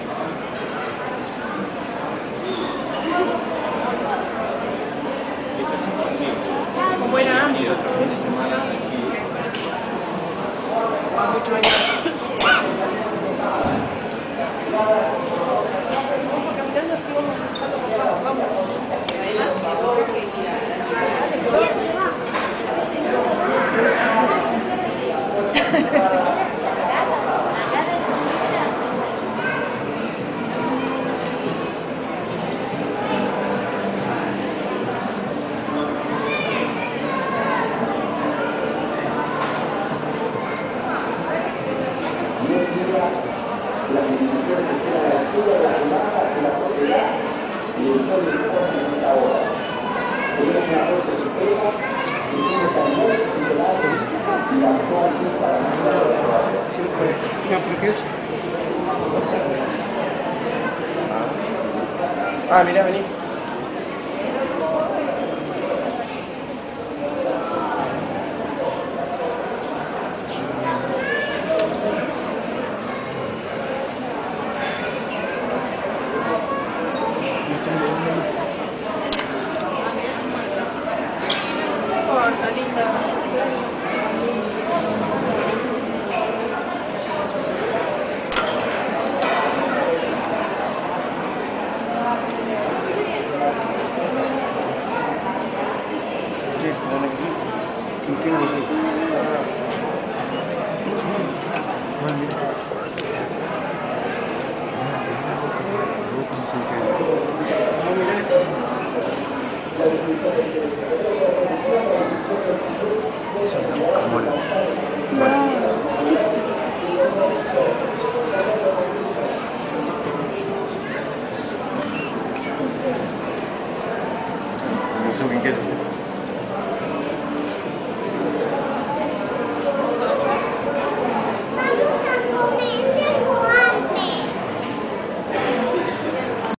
Con buena hambre. Mucho baño. Vamos caminando así, vamos buscando por todas, vamos. La administración de la archivo de la demanda de la propiedad y el código de la obra. Tenemos una Corte Suprema que tiene también tutelados y actuó aquí para mandar a la obra. ¿Por qué es? Ah, mira, vení.